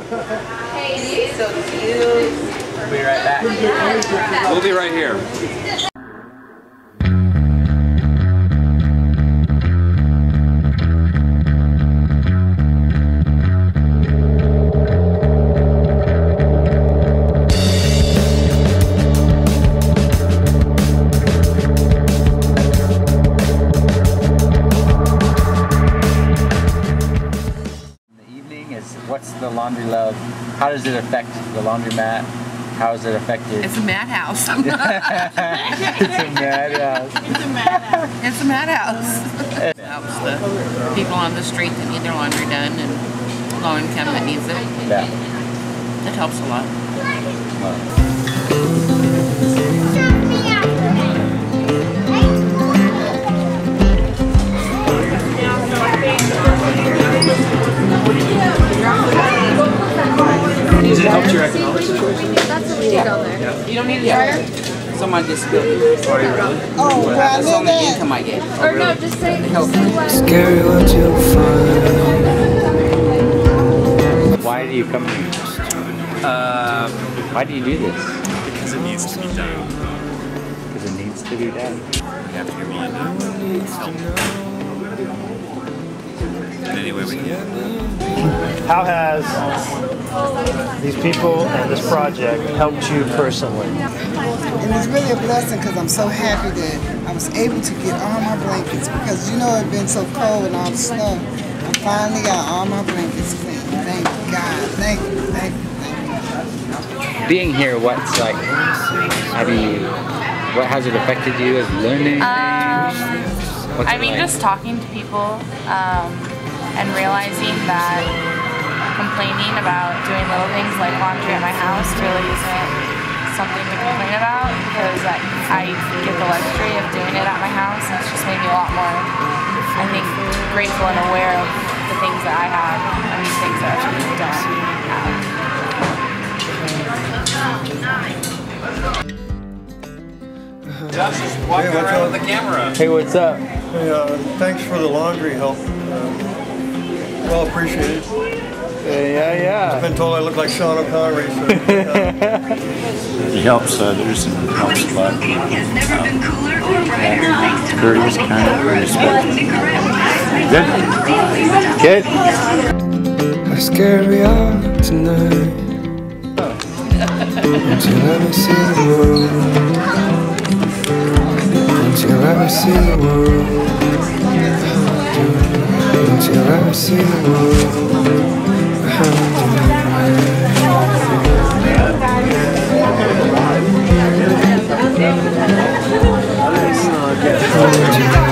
Hey, so cute. We'll be right back. We'll be right here. What's the laundry love? How does it affect the laundromat? How is it affected? It's a madhouse. It's a madhouse. It's a madhouse. It's a madhouse. It helps the people on the street that need their laundry done and low income that needs it. Yeah. It helps a lot. Has it helped your economic situation? That's what we did on there. Yeah. You don't need a dryer? Someone disability. Oh, really? Oh, That's the only income I get. Or no, just say Scary what you'll find. Why do you come here? Why do you do this? Because it needs to be done. Because it needs to be done. We have to be willing to help. In any way we can. How has these people and this project helped you personally? And it's really a blessing because I'm so happy that I was able to get all my blankets because you know it's been so cold and all the snow. I finally got all my blankets clean. Thank God. Thank you. Thank you. Thank you. Being here, what's like? What has it affected you? Has you learned anything? I mean, just talking to people and realizing that complaining about doing little things like laundry at my house really isn't something to complain about because I get the luxury of doing it at my house, and it's just made me a lot more, I think, grateful and aware of the things that I have and these things that other people don't have. Josh is walking around with the camera. Hey, what's up? Hey, thanks for the laundry help. Well appreciated. Yeah. I've been told I look like Sean O'Connery. So, It helps others and helps a lot. Courteous, kind, and respectful. Good. How scared we are tonight. Don't you let me see the world. Don't you let me see the world. Don't you let me see the world. Hold you